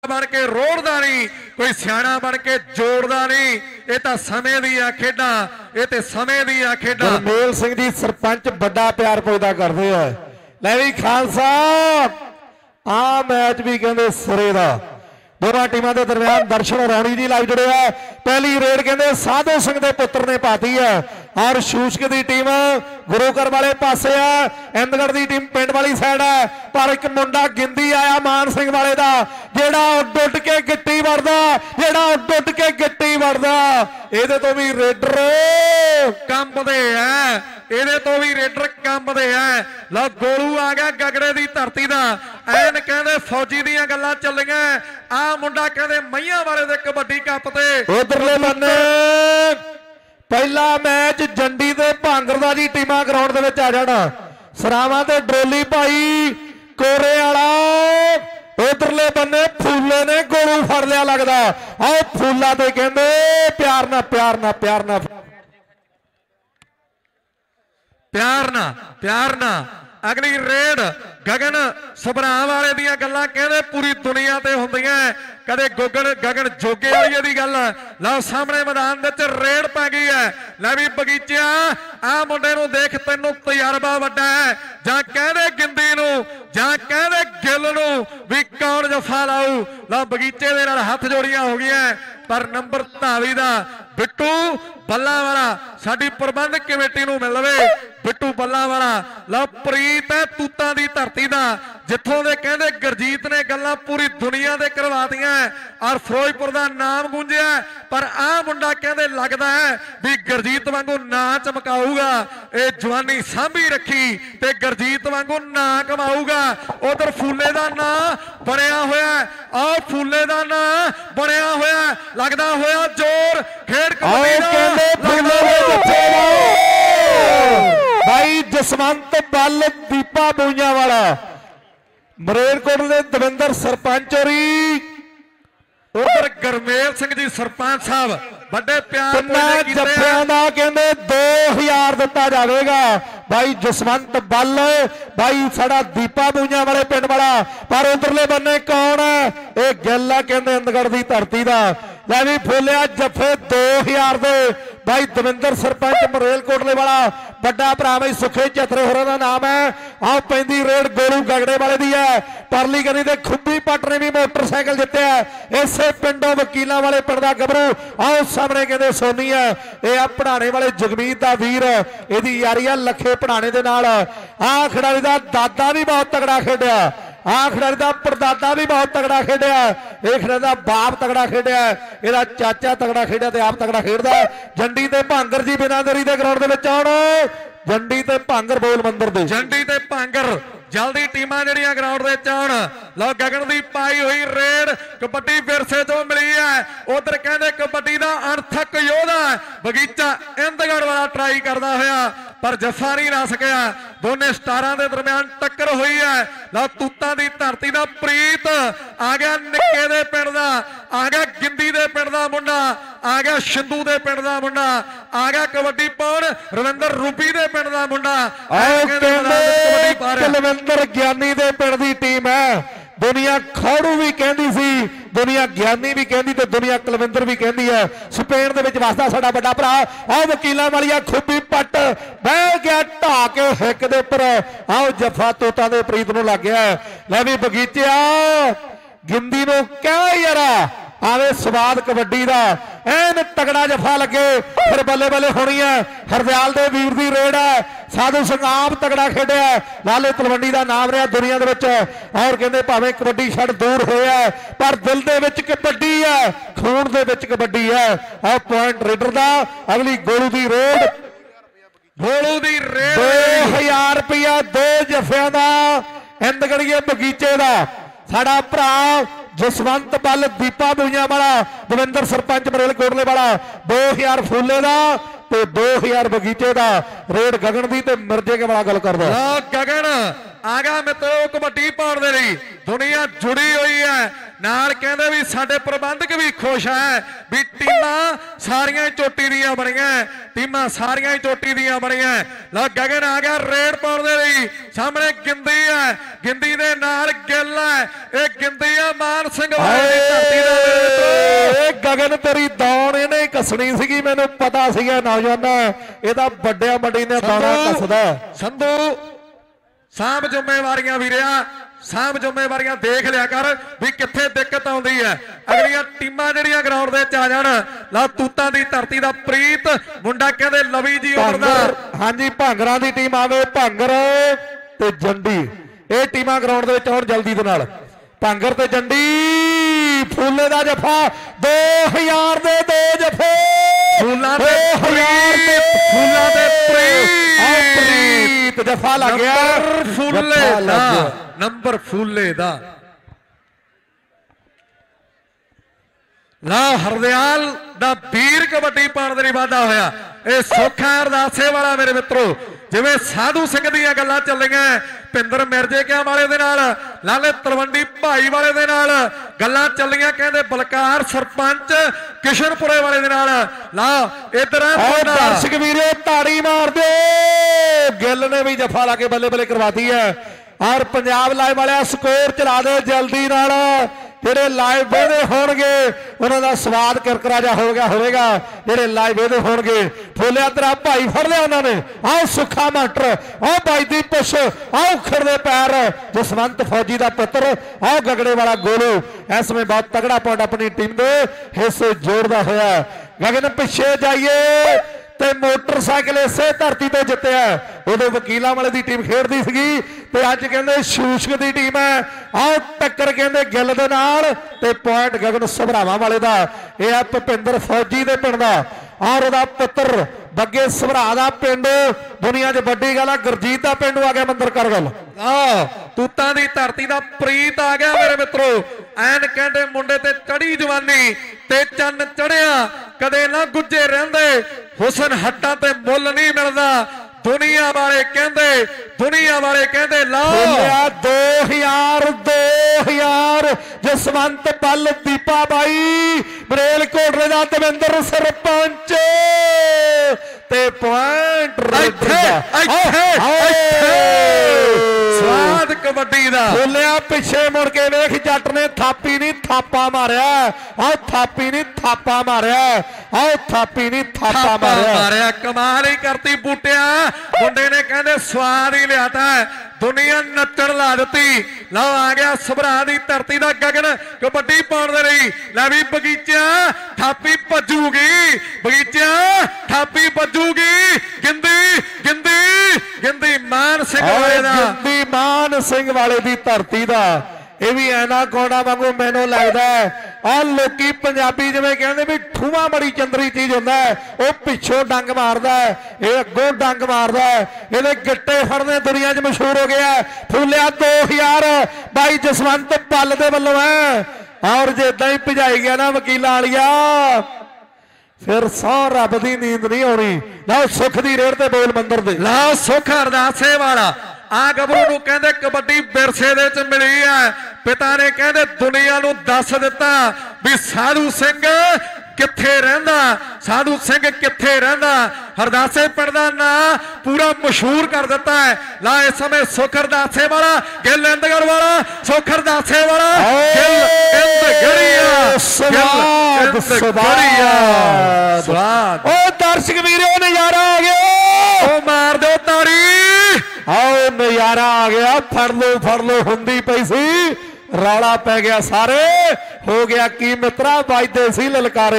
बन के रोड़दा नहीं, कोई सियाणा बन के जोड़दा नहीं। ये तो समय दियां खेडां, ये तो समय दियां खेडां। गुरमेल सिंह जी सरपंच बड़ा प्यार पैदा करते हैं। ले भी खान साहब आ मैच भी कहते सिरे का दोनों टीमों के दरम्यान दर्शन रौणी जी लाइव जुड़े है। पहली रेड कहते साधु सिंह के पुत्र ने पाती है और शूशक की टीम गुरुकर वाले पासे है, इंदगढ़ की टीम पिंड वाली साइड है। पर एक मुंडा गिंदी आया मान सिंह वाले का जेड़ा उड उड के गिट्टी वरदा, जेड़ा उड उड के गिट्टी वरदा। ये तो भी रेडर कंबदे है, ये तो भी रेडर कंबदे है। लो गोलू आ गया गगड़े की धरती का। एन कहते फौजी दियां गल्लां चलियां। आ मुंडा कहते मईयां वाले दे कबड्डी कप ते उधरले बन्ने पहला मैच जंडी ते भांगरदा जी टीमां ग्राउंड दे विच आ जाना। सरावां ते डरोली भाई कोरे वाला उधरले बन्ने फूले ने गोलू फड़ लिया लगदा। आओ फूला ते कहंदे प्यार ना प्यार ना प्यार ना प्यार ना प्यार ना। अगली रेड गगन सबरा वाले दियां गल्लां कहंदे पूरी दुनिया ते हुंदियां। कदे गगन जोगे वाली दी गल लो सामने मैदान विच रेड पै गई है। लै भी बगीचा आ मुंडे नूं देख तैनूं तजर्बा वड्डा है जां कहंदे गिंदी नूं जां कहंदे गिल नूं भी कौन जफा लाऊ। लो बगीचे दे नाल हथ जोड़ियां हो गईयां पर नंबर धावी दा बिट्टू बल्ला वाला साडी प्रबंधक कमेटी नूं मिल लवे। बिट्टू बल्ला वाला लो प्रीत है तूतां दी धरती दा जिथों दे कहंदे गुरजीत ने गल्लां पूरी दुनिया दे करवातियां और फिरोजपुर दा नाम गूंजिया। पर आ मुंडा कहंदे लगदा है भी गुरजीत वांगू ना चमकाऊगा। ये जवानी सांभी रखी ते गुरजीत वांगू ना कमाऊगा। उधर फूले दा ना बनया होया, आ फूले दा ना बनया होया लगदा होया जोर खेड भाई जसवंत बल दीपा बूइया वाला मरेलकोट के दविंदर सरपंच होरी उधर गुरमेल सिंह जी सरपंच साहब बड़े प्यार जफियां का कहते 2000 दिता जाएगा। भाई जसवंत बल भाई साड़ा दीपा बूइया वाले पिंड वाला। पर उधरले बन्ने कौन है ये गल कहते इंदगढ़ की धरती का। लै भी फुलिया जफे 2000 दे भाई दविंदर सरपंच मरेलकोटले वाला बड़ा भरा भाई सुखे चतरे होर का नाम है। आओ पैंदी रेड गोलू गगड़े वाले दी है। परली गली दे खुब्बी पट ने भी मोटरसाइकिल जिते है इसे पिंडों वकीलों वाले पिंड का गबरू। आओ सामने कहते सोनी है यह पढ़ाने वाले जगमीत का वीर यदी यारी है लखे पढ़ाने के नाल। आ खिडारी का दादा भी बहुत तगड़ा खेडिया, आ खिडारी का परदादा भी बहुत तगड़ा खेडिया, ये खिडारी का बाप तगड़ा खेडिया, ਇਹਦਾ ਚਾਚਾ तगड़ा खेडिया ते आप तगड़ा खेडदा। जंडी ते भांगर जी बिनादरी दे ग्राउंड दे विच आउण जंडी ते भांगर बोल मंदिर दे जंडी ते भांगर जल्दी टीमां जड़ियां ग्राउंड दे आउण। लो गगन दी पाई हुई रेड कबड्डी विरसे तो मिली है। उधर कहंदे कबड्डी दा अणथक योधा बगीचा इंदगढ़ वाला ट्राई करदा होया पर जफा नहीं ला सकिया। दोने स्टारां दे दरम्यान टक्कर हुई है। लो तूतां दी धरती दा प्रीत आ गया निक्के दे पिंड दा, आ गया गिंदी दे पिंड दा मुंडा, आ गया शिंदू दे पिंड दा मुंडा, आ गया कबड्डी पाउण रविंदर रूपी दे पिंड दा मुंडा। कुलविंदर ज्ञानी दे पिंड दी टीम है। दुनिया खौड़ू भी कहती सी, दुनिया ज्ञानी भी कहती तो दुनिया कुलविंदर भी कहती है। स्पेन दे विच वसदा साडा बड़ा भरा आओ वकीलां वाली खुब्बी पट बह गया ढा के हिक दे उपर। आओ जफा तोता दे प्रीत नूं लग गया। लै भी बगीचे गिंदी नूं कह यारा आवे स्वाद कबड्डी का एन तगड़ा जफा लगे फिर बल्ले बल्ले होनी है। हरदयाल दे वीर दी रेड है। साधु सिंह आप तगड़ा खेडिया, लाले तलवंडी का नाम रहा दुनिया दे और कहते भावें कबड्डी छड़ दूर होया पर दिल दे विच कबड्डी है, खून दे विच कबड्डी है। और पॉइंट रेडर का अगली गोलू दी रेड, गोलू दी रेड 2000 रुपया 2 जफियां का इंदगढ़िए बगीचे का साडा भरा जसवंत बल दीपा बूइया वाला दविंदर सरपंच मरेलकोटले वाला 2000 फूले का तो 2000 बगीचे का रेड गगन दी ते मिर्जे के वाला गल कर दो। गगन आ गया मित्रों कबड्डी पाउण दे लई दुनिया जुड़ी हुई है नाल कहंदे भी साडे प्रबंधक भी खुश है भी टीमां सारियां चोटी दियां बणियां टीमां सारियां चोटी दियां बणियां लो गगन आ गया रेड पाउण दे लई सामने गिंदी है गिंदी दे नाल गिल है ये गिंदी है मान सिंह वाले दी धरती दा ए गगन तेरी दौड़ इहने कसनी सीगी मैनूं पता सीगा नौजवाना ਇਹਦਾ ਵੱਡਿਆ ਵੱਡੀ ਨੇ ਦਾਣਾ ਕੱਸਦਾ संधू साहब जिम्मेवारियां वीरिया साहब जिम्मेवारियां देख लिया कर भी कित्थे दिक्कत आउंदी है अगलियां टीमां जिहड़ियां ग्राउंड दे च आ जाण ला तूतां दी धरती दा प्रीत मुंडा कहंदे लवी जी उमर दा हां जी भांगरां दी टीम आवे भांगर ते जंडी ਇਹ ਟੀਮਾਂ ਗਰਾਊਂਡ ਦੇ ਵਿੱਚ ਆਉਣ ਜਲਦੀ ਦੇ ਨਾਲ ਭਾਂਗਰ ਤੇ ਜੰਡੀ ਫੂਲੇ ਦਾ ਜਫਾ 2000 ਦੇ ਦੋ ਜਫੇ ਫੂਲਾਂ ਦੇ ਪ੍ਰੀਤ ਜਫਾ ਲੱਗ ਗਿਆ ਨੰਬਰ ਫੂਲੇ ਦਾ ਲਾ ਹਰਦਿਆਲ ਦਾ ਵੀਰ ਕਬੱਡੀ ਪਾਉਣ ਦੇ ਲਈ ਵਾਧਾ ਹੋਇਆ ਇਹ ਸੋਖਾ ਅਰਦਾਸੇ ਵਾਲਾ ਮੇਰੇ ਮਿੱਤਰੋ ਜਿਵੇਂ ਸਾਧੂ ਸਿੰਘ ਦੀਆਂ ਗੱਲਾਂ ਚੱਲੀਆਂ ਭਿੰਦਰ ਮਿਰਜੇਕਿਆਂ ਵਾਲੇ ਦੇ ਨਾਲ ਲਾਲੇ ਤਲਵੰਡੀ ਭਾਈ ਵਾਲੇ ਦੇ ਨਾਲ ਗੱਲਾਂ ਚੱਲੀਆਂ ਕਹਿੰਦੇ ਬਲਕਾਰ ਸਰਪੰਚ ਕਿਸ਼ਨਪੁਰੇ ਵਾਲੇ ਦੇ ਨਾਲ ਲਾ ਇਧਰ ਦਰਸ਼ਕ ਵੀਰੋ ਤਾੜੀ ਮਾਰ ਦਿਓ ਗਿੱਲ ਨੇ ਵੀ ਜਫਾ ਲਾ ਕੇ ਬੱਲੇ ਬੱਲੇ ਕਰਵਾਤੀ ਹੈ ਔਰ ਪੰਜਾਬ ਲਾਈਵ ਵਾਲਿਆ ਸਕੋਰ ਚਲਾ ਦਿਓ ਜਲਦੀ ਨਾਲ ਜਿਹੜੇ ਲਾਈਵ ਵੇਖਦੇ ਹੋਣਗੇ ਉਹਨਾਂ ਦਾ ਸਵਾਦ ਕਿਰਕਰਾ ਜਾ ਹੋ ਗਿਆ ਹੋਵੇਗਾ ਜਿਹੜੇ ਲਾਈਵ ਵੇਖਦੇ ਹੋਣਗੇ ਫੋਲਿਆ ਤੇਰਾ ਭਾਈ ਫੜ ਲਿਆ ਉਹਨਾਂ ਨੇ ਆਹ ਸੁੱਖਾ ਮਾਸਟਰ ਆਹ ਬਾਈ ਦੀ ਪੁੱਛ ਆਹ ਉਖੜ ਦੇ ਪੈਰ ਜਸਵੰਤ ਫੌਜੀ ਦਾ ਪੁੱਤਰ ਆਹ ਗਗੜੇ ਵਾਲਾ ਗੋਲੂ ਇਸ ਸਮੇਂ ਬਹੁਤ ਤਗੜਾ ਪੁਆਇੰਟ ਆਪਣੀ ਟੀਮ ਦੇ ਹਿੱਸੇ ਜੋੜਦਾ ਹੋਇਆ ਗਗਨ ਪਿੱਛੇ ਜਾਈਏ ਤੇ ਮੋਟਰਸਾਈਕਲ ਇਸੇ ਧਰਤੀ ਤੇ ਜਿੱਤਿਆ ਉਦੋਂ ਵਕੀਲਾਂ ਵਾਲੇ ਦੀ ਟੀਮ ਖੇਡਦੀ ਸੀਗੀ ਤੇ ਅੱਜ ਕਹਿੰਦੇ ਸ਼ੂਸ਼ਕ ਦੀ ਟੀਮ ਹੈ ਆਹ ਟੱਕਰ ਕਹਿੰਦੇ ਗਿੱਲ ਦੇ ਨਾਲ ਤੇ ਪੁਆਇੰਟ ਗਗਨ ਸਭਰਾਵਾਂ ਵਾਲੇ ਦਾ ਇਹ ਆ ਭੁਪਿੰਦਰ ਫੌਜੀ ਦੇ ਪਿੰਡ ਦਾ ਔਰ ਉਹਦਾ ਪੁੱਤਰ ਬੱਗੇ ਸਭਰਾ ਦਾ ਪਿੰਡ ਦੁਨੀਆ 'ਚ ਵੱਡੀ ਗੱਲ ਆ ਗੁਰਜੀਤ ਦਾ ਪਿੰਡ ਆ ਗਿਆ ਮੰਦਰ ਕਰਗਲ ਤੂਤਾਂ ਦੀ ਧਰਤੀ ਦਾ ਪ੍ਰੀਤ ਆ ਗਿਆ ਮੇਰੇ ਮਿੱਤਰੋ ਐਨ ਕਹਿੰਦੇ ਮੁੰਡੇ ਤੇ ਚੜੀ ਜਵਾਨੀ ਤੇ ਚੰਨ ਚੜਿਆ ਕਦੇ ਨਾ ਗੁੱਜੇ ਰਹਿੰਦੇ ਹੁਸਨ ਹੱਟਾਂ ਤੇ ਮੁੱਲ ਨਹੀਂ ਮਿਲਦਾ ਦੁਨੀਆ ਵਾਲੇ ਕਹਿੰਦੇ ਲਾਓ 2000 ਜਸਵੰਤ ਪੱਲ ਦੀਪਾ ਬਾਈ ਬਰੇਲ ਕੋਟਰੇ ਦਾ ਦਵਿੰਦਰ ਸਰਪੰਚ ਤੇ ਪੁਆਇੰਟ ਸਵਾਦ ਕਬੱਡੀ ਦਾ ਬੋਲਿਆ ਪਿੱਛੇ ਮੁੜ ਕੇ ਵੇਖ ਜੱਟ ਨੇ ਥਾਪੀ ਨਹੀਂ ਥਾਪਾ ਮਾਰਿਆ ਆਹ ਥਾਪੀ ਨਹੀਂ ਥਾਪਾ ਮਾਰਿਆ ਆਹ ਥਾਪੀ ਨਹੀਂ ਥਾਪਾ ਮਾਰਿਆ ਕਮਾਲ ਹੀ ਕਰਤੀ ਬੂਟਿਆ ਮੁੰਡੇ ਨੇ ਕਹਿੰਦੇ ਸਵਾਦ ਹੀ ਲਿਆਤਾ ਦੁਨੀਆ ਨੱਚਣ ਲਾ ਦਿੱਤੀ ਲਓ ਆ ਗਿਆ ਸਭਰਾ ਦੀ ਧਰਤੀ ਦਾ ਗਗਨ ਕਬੱਡੀ ਪਾਉਣ ਦੇ ਲਈ ਲੈ ਵੀ ਬਗੀਚਾ ਥਾਪੀ ਭੱਜੂਗੀ ਗਿੰਦੀ ਮਾਨ ਸਿੰਘ ਵਾਲੇ ਦਾ ਗਿੰਦੀ ਮਾਨ ਸਿੰਘ ਵਾਲੇ ਦੀ ਧਰਤੀ ਦਾ ਇਹ ਵੀ ਐਨਾ ਕੋੜਾ ਵਾਂਗੂ ਮੈਨੂੰ ਲੱਗਦਾ ਆਹ ਲੋਕੀ ਪੰਜਾਬੀ ਜਿਵੇਂ ਕਹਿੰਦੇ ਵੀ ਠੂਆ ਬੜੀ ਚੰਦਰੀ ਚੀਜ਼ ਹੁੰਦਾ ਉਹ ਪਿੱਛੋਂ ਡੰਗ ਮਾਰਦਾ ਇਹ ਅੱਗੋਂ ਡੰਗ ਮਾਰਦਾ ਇਹਦੇ ਗਿੱਟੇ ਫੜਨੇ ਦੁਨੀਆ 'ਚ ਮਸ਼ਹੂਰ ਹੋ ਗਿਆ ਫੂਲਿਆ 2000 ਬਾਈ ਜਸਵੰਤ ਪੱਲ ਦੇ ਵੱਲੋਂ ਹੈ ਔਰ ਜੇ ਇਦਾਂ ਹੀ ਭਜਾਈ ਗਿਆ ਨਾ ਵਕੀਲਾਂ ਵਾਲੀਆ ਫਿਰ ਸਹੁੰ ਰੱਬ ਦੀ ਨੀਂਦ ਨਹੀਂ ਆਉਣੀ ਲਓ ਸੁੱਖ ਦੀ ਰੇੜ ਤੇ ਬੋਲ ਮੰਦਰ ਦੇ ਲਓ ਸੁੱਖ ਅਰਦਾਸੇ ਵਾਲਾ ਆ ਗੱਭਰੂ ਨੂੰ ਕਹਿੰਦੇ ਕਬੱਡੀ ਵਿਰਸੇ ਦੇ ਵਿੱਚ ਮਿਲੀ ਹੈ ਪਿਤਾ ਨੇ ਕਹਿੰਦੇ ਦੁਨੀਆ ਨੂੰ ਦੱਸ ਦਿੱਤਾ ਵੀ ਸਾਧੂ ਸਿੰਘ ਕਿੱਥੇ ਰਹਿੰਦਾ ਹਰਦਾਸੇ ਪਿੰਡ ਦਾ ਨਾਂ ਪੂਰਾ ਮਸ਼ਹੂਰ ਕਰ ਦਿੱਤਾ ਹੈ ਲਾ ਇਸ ਸਮੇਂ ਸੁੱਖ ਅਰਦਾਸੇ ਵਾਲਾ ਗਿੱਲ ਇੰਦਗੜ ਵਾਲਾ ਸੁੱਖ ਅਰਦਾਸੇ ਵਾਲਾ ਸਵਾਦ ਉਹ ਦਰਸ਼ਕ ਵੀਰੋ ਨਜ਼ਾਰਾ ਆ ਗਿਆ ਉਹ ਮਾਰ ਦਿਓ ਤਾੜੀ ਆਓ ਨਜ਼ਾਰਾ ਆ ਗਿਆ ਫੜ ਲੋ ਹੁੰਦੀ ਪਈ ਸੀ ਰੌਲਾ ਪੈ ਗਿਆ ਸਾਰੇ ਹੋ ਗਿਆ ਕੀ ਮਿੱਤਰਾ ਵੱਜਦੇ ਸੀ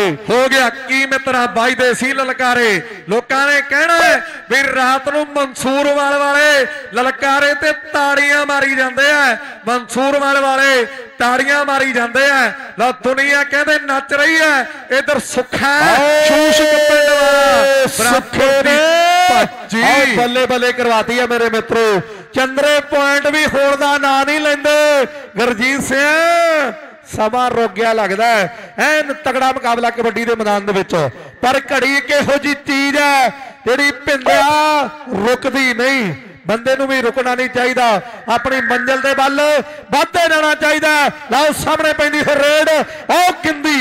ਲਲਕਾਰੇ ਲੋਕਾਂ ਨੇ ਕਹਿਣਾ ਵੀ ਰਾਤ ਨੂੰ ਮਨਸੂਰਵਾਲ ਵਾਲੇ ਲਲਕਾਰੇ ਤੇ ਤਾੜੀਆਂ ਮਾਰੀ ਜਾਂਦੇ ਆ ਮਨਸੂਰਵਾਲ ਵਾਲੇ ਤਾੜੀਆਂ ਮਾਰੀ ਜਾਂਦੇ ਆ ਲਾ ਦੁਨੀਆ ਕਹਿੰਦੇ ਨੱਚ ਰਹੀ ਹੈ ਇਧਰ ਸੁੱਖਾ ਸ਼ੂਸ਼ਕ ਪਿੰਡ ਵਾਲਾ ਸੁੱਖੇ ਨੇ ਭੱਜੀ ਬੱਲੇ ਕਰਵਾਤੀ ਆ ਮੇਰੇ ਮਿੱਤਰੋ ਚੰਦਰੇ ਪੁਆਇੰਟ ਵੀ ਹੋਣ ਦਾ ਨਾਂ ਨਹੀਂ ਲੈਂਦੇ ਗੁਰਜੀਤ ਸਿੰਘ ਸਮਾਂ ਰੁਕ ਗਿਆ ਲੱਗਦਾ ਐਨ ਤਗੜਾ ਮੁਕਾਬਲਾ ਕਬੱਡੀ ਦੇ ਮੈਦਾਨ ਦੇ ਵਿੱਚ ਪਰ ਘੜੀ ਇੱਕ ਇਹੋ ਜਿਹੀ ਚੀਜ਼ ਹੈ ਜਿਹੜੀ ਭਿੰਦਿਆ ਰੁਕਦੀ ਨਹੀਂ ਬੰਦੇ ਨੂੰ ਵੀ ਰੁਕਣਾ ਨਹੀਂ ਚਾਹੀਦਾ, ਆਪਣੀ ਮੰਜ਼ਿਲ ਦੇ ਵੱਲ ਵੱਧਦੇ ਜਾਣਾ ਚਾਹੀਦਾ। ਲਓ ਸਾਹਮਣੇ ਪੈਂਦੀ ਫਿਰ ਰੇਡ, ਉਹ ਕਿੰਦੀ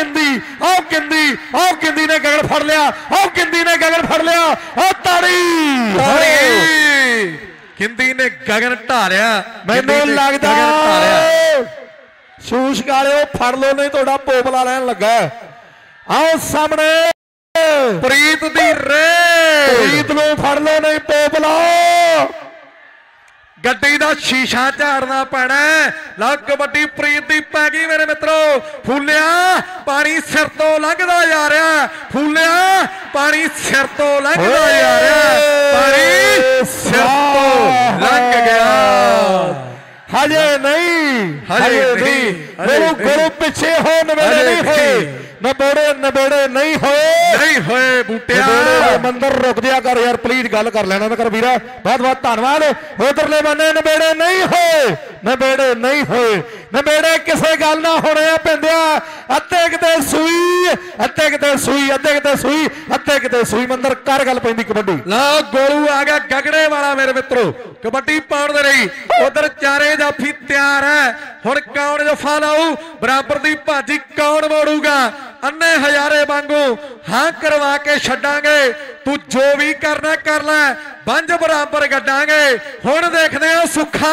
ਨੇ ਗਗਨ ਫੜ ਲਿਆ, ਉਹ ਕਿੰਦੀ ਨੇ ਗਗਨ ਫੜ ਲਿਆ, ਉਹ ਤਾੜੀ ਕਿੰਦੀ ਨੇ ਗਗਨ ਢਾਲਿਆ। ਮੈਨੂੰ ਲੱਗਦਾ ਸ਼ੂਸ਼ ਵਾਲਿਓ ਫੜ ਲੋ, ਨਹੀਂ ਤੁਹਾਡਾ ਪੋਪਲਾ ਲੈਣ ਲੱਗਾ। ਆਓ ਸਾਹਮਣੇ ਪ੍ਰੀਤ ਦੀ ਰੇਡ, ਪ੍ਰੀਤ ਨੂੰ ਫੜ ਲੋ ਨਹੀਂ ਪੋਪਲਾ, ਗੱਡੀ ਦਾ ਸ਼ੀਸ਼ਾ ਝਾੜਨਾ ਪੈਣਾ। ਲਓ ਕਬੱਡੀ ਪ੍ਰੀਤ ਦੀ ਪੈ ਗਈ ਮੇਰੇ ਮਿੱਤਰੋ। ਫੂਲਿਆ ਪਾਣੀ ਸਿਰ ਤੋਂ ਲੰਘਦਾ ਜਾ ਰਿਹਾ, ਫੂਲਿਆ ਪਾਣੀ ਸਿਰ ਤੋਂ ਲੰਘਦਾ ਜਾ ਰਿਹਾ, ਪਾਣੀ ਸਿਰ ਤੋਂ ਲੰਘ ਗਿਆ। ਹਜੇ ਨਹੀਂ ਗੁਰੂ ਪਿੱਛੇ ਹੋ, ਨਵੇੜੇ ਨਹੀਂ ਹੋਏ, ਨਵੇੜੇ ਨਹੀਂ ਹੋਏ ਬੂਟਿਆ। ਮੰਦਰ ਰੁਕ ਜਿਆ ਕਰ ਯਾਰ ਪਲੀਜ਼, ਗੱਲ ਕਰ ਲੈਣਾ ਕਰ ਵੀਰਾ, ਬਹੁਤ ਬਹੁਤ ਧੰਨਵਾਦ। ਉਧਰਲੇ ਬੰਨੇ ਨਵੇੜੇ ਨਹੀਂ ਹੋਏ, ਨਵੇੜੇ ਕਿਸੇ ਗੱਲ ਨਾ ਹੋਣੇ ਆ ਪੈਂਦਿਆ। ਅੱਧੇ ਕਿਤੇ ਸੂਈ ਮੰਦਰ ਕਰ ਗੱਲ ਪੈਂਦੀ ਕਬੱਡੀ। ਲਓ ਗੋਲੂ ਆ ਗਿਆ ਗਗੜੇ ਵਾਲਾ ਮੇਰੇ ਮਿੱਤਰੋ, ਕਬੱਡੀ ਪਾਉਣ ਦੇ ਲਈ। ਉਧਰ ਚਾਰੇ ਜਾਫੀ ਤਿਆਰ ਹੈ, ਹੁਣ ਕੌਣ ਜਫਾ ਲਾਊ, ਬਰਾਬਰ ਦੀ ਭਾਜੀ ਕੌਣ ਮੋੜੂਗਾ। ਅੰਨੇ ਹਜ਼ਾਰੇ ਵਾਂਗੂ ਹਾਂ ਕਰਵਾ ਕੇ ਛੱਡਾਂਗੇ, ਤੂੰ ਜੋ ਵੀ ਕਰਨਾ ਕਰ ਲੈ, ਬੰਜ ਬਰਾਬਰ ਗੱਡਾਂਗੇ। ਹੁਣ ਦੇਖਦੇ ਆ ਸੁੱਖਾ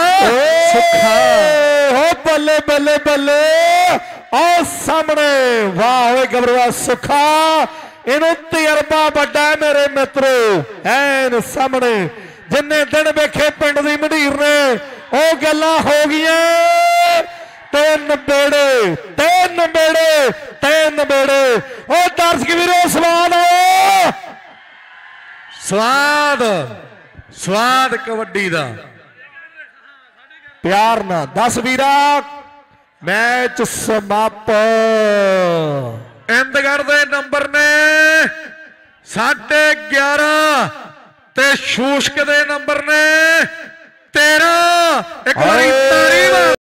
ਹੋ ਬੱਲੇ ਆਹ ਸਾਹਮਣੇ, ਵਾਹ ਓਏ ਗਬਰੂਆ ਸੁੱਖਾ, ਇਹਨੂੰ ਤਜਰਬਾ ਵੱਡਾ ਮੇਰੇ ਮਿੱਤਰੋ। ਐਨ ਸਾਹਮਣੇ ਜਿੰਨੇ ਦਿਨ ਵੇਖੇ ਪਿੰਡ ਦੀ ਮੰਡੀਰ ਨੇ, ਉਹ ਗੱਲਾਂ ਹੋ ਗਈਆਂ। ਤਿੰਨ ਬੇੜੇ ਉਹ ਦਰਸ਼ਕ ਵੀਰੋ, ਸਵਾਦ ਕਬੱਡੀ ਦਾ। ਪਿਆਰ ਨਾਲ 10 ਵੀਰਾ, ਮੈਚ ਸਮਾਪਤ। ਇੰਦਗੜ ਦੇ ਨੰਬਰ ਨੇ 11.5 ਤੇ ਸ਼ੂਸ਼ਕ ਦੇ ਨੰਬਰ ਨੇ 13। ਇੱਕ ਵਾਰੀ ਤਾੜੀ